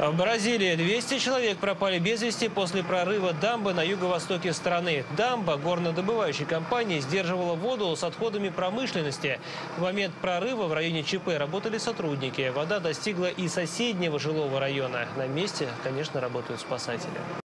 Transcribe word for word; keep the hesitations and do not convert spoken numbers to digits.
В Бразилии двести человек пропали без вести после прорыва дамбы на юго-востоке страны. Дамба горнодобывающей компании сдерживала воду с отходами промышленности. В момент прорыва в районе ЧП работали сотрудники. Вода достигла и соседнего жилого района. На месте, конечно, работают спасатели.